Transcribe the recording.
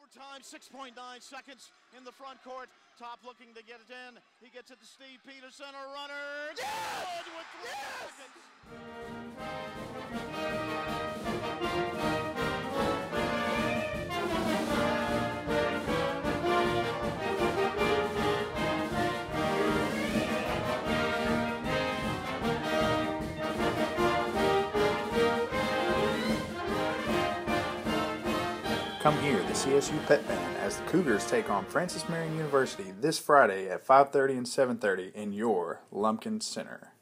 Overtime, 6.9 seconds in the front court. Top looking to get it in. He gets it to Steve Peterson, a runner. Yes! Good with 3 seconds. Come hear the CSU Pep Band as the Cougars take on Francis Marion University this Friday at 5:30 and 7:30 in your Lumpkin Center.